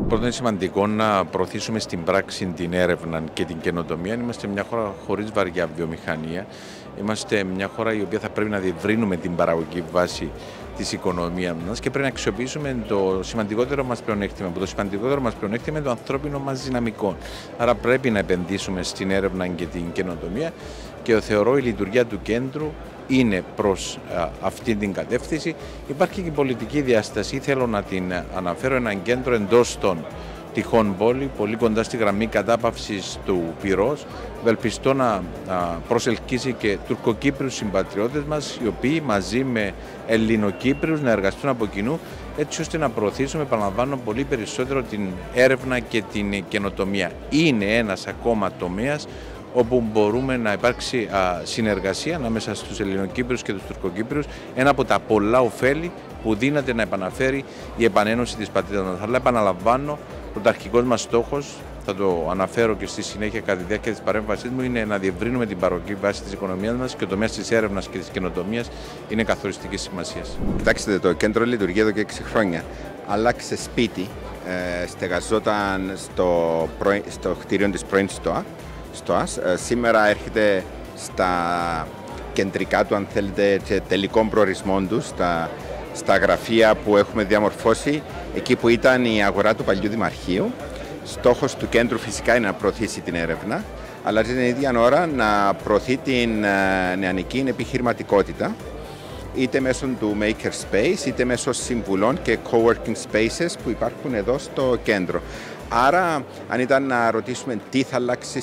Πρώτον, είναι σημαντικό να προωθήσουμε στην πράξη την έρευνα και την καινοτομία. Είμαστε μια χώρα χωρίς βαριά βιομηχανία. Είμαστε μια χώρα η οποία θα πρέπει να διευρύνουμε την παραγωγική βάση της οικονομίας μας και πρέπει να αξιοποιήσουμε το σημαντικότερο μας πλεονέκτημα. Το σημαντικότερο μας πλεονέκτημα είναι το ανθρώπινο μας δυναμικό. Άρα πρέπει να επενδύσουμε στην έρευνα και την καινοτομία και θεωρώ η λειτουργία του κέντρου είναι προς αυτή την κατεύθυνση. Υπάρχει και η πολιτική διάσταση. Θέλω να την αναφέρω, ένα κέντρο εντός των τυχών πόλη, πολύ κοντά στη γραμμή κατάπαυσης του πυρός. Ευελπιστώ να προσελκύσει και Τουρκοκύπριους συμπατριώτες μας, οι οποίοι μαζί με Ελληνοκύπριους να εργαστούν από κοινού, έτσι ώστε να προωθήσουμε, επαναλαμβάνω, πολύ περισσότερο την έρευνα και την καινοτομία. Είναι ένας ακόμα τομέας όπου μπορούμε να υπάρξει συνεργασία ανάμεσα στους Ελληνοκύπριους και τους Τουρκοκύπριους, ένα από τα πολλά ωφέλη που δύναται να επαναφέρει η επανένωση της πατρίδας μας. Αλλά επαναλαμβάνω, πρωταρχικός μας στόχος, θα το αναφέρω και στη συνέχεια κατά τη διάρκεια της παρέμβασής μου, είναι να διευρύνουμε την παραγωγική βάση της οικονομίας μας και ο τομέας της έρευνας και της καινοτομίας είναι καθοριστικής σημασίας. Κοιτάξτε, το κέντρο λειτουργεί εδώ και 6 χρόνια. Άλλαξε σπίτι, στεγαζόταν στο κτίριο της πρώην ΣΤΟΑΣ. Σήμερα έρχεται στα κεντρικά του, αν θέλετε, και τελικών προορισμών του, στα γραφεία που έχουμε διαμορφώσει, εκεί που ήταν η αγορά του παλιού Δημαρχείου. Στόχος του κέντρου φυσικά είναι να προωθήσει την έρευνα, αλλά την ίδια ώρα να προωθεί την νεανική επιχειρηματικότητα, είτε μέσω του Makerspace, είτε μέσω συμβουλών και coworking spaces που υπάρχουν εδώ στο κέντρο. Άρα, αν ήταν να ρωτήσουμε τι θα αλλάξει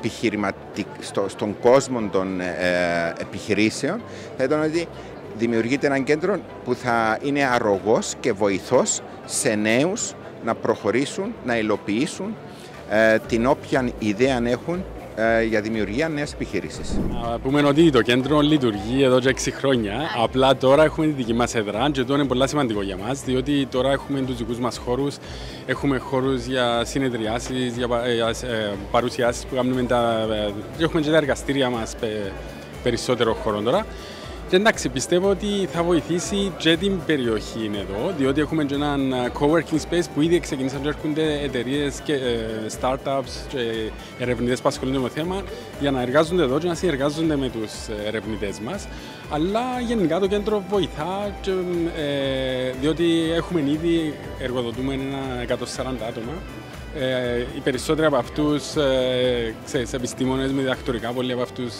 στον κόσμο των επιχειρήσεων, θα ήταν ότι δημιουργείται ένα κέντρο που θα είναι αρρωγός και βοηθός σε νέους να προχωρήσουν, να υλοποιήσουν την όποια ιδέα έχουν για δημιουργία νέας επιχείρησης. Να πούμε ότι το κέντρο λειτουργεί εδώ και 6 χρόνια. Απλά τώρα έχουμε τη δική μας έδρα και αυτό είναι πολύ σημαντικό για μας, διότι τώρα έχουμε τους δικούς μας χώρους. Έχουμε χώρους για συνεδριάσεις, για παρουσιάσεις που κάνουμε. Έχουμε και τα εργαστήρια μας περισσότερο χώρο τώρα. Και εντάξει, πιστεύω ότι θα βοηθήσει και την περιοχή εδώ, διότι έχουμε και έναν coworking space που ήδη ξεκινήσαν και έρχονται εταιρείες και startups και ερευνητές που ασχολούνται με το θέμα για να εργάζονται εδώ και να συνεργάζονται με τους ερευνητές μας. Αλλά γενικά το κέντρο βοηθά, και, διότι έχουμε ήδη εργοδοτούμε ένα 140 άτομα. Οι περισσότεροι από αυτούς, επιστήμονες με διδακτορικά, πολλοί από αυτούς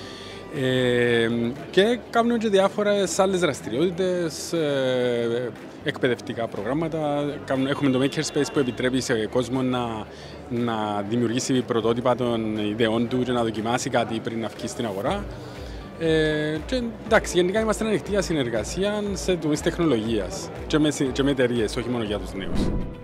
και κάνουμε και διάφορες άλλες δραστηριότητες, εκπαιδευτικά προγράμματα. Έχουμε το Makerspace που επιτρέπει σε κόσμο να δημιουργήσει πρωτότυπα των ιδεών του και να δοκιμάσει κάτι πριν να βγει στην αγορά. Και εντάξει, γενικά είμαστε ανοιχτοί για συνεργασία σε τομείς τεχνολογίας και με εταιρείες, όχι μόνο για τους νέους.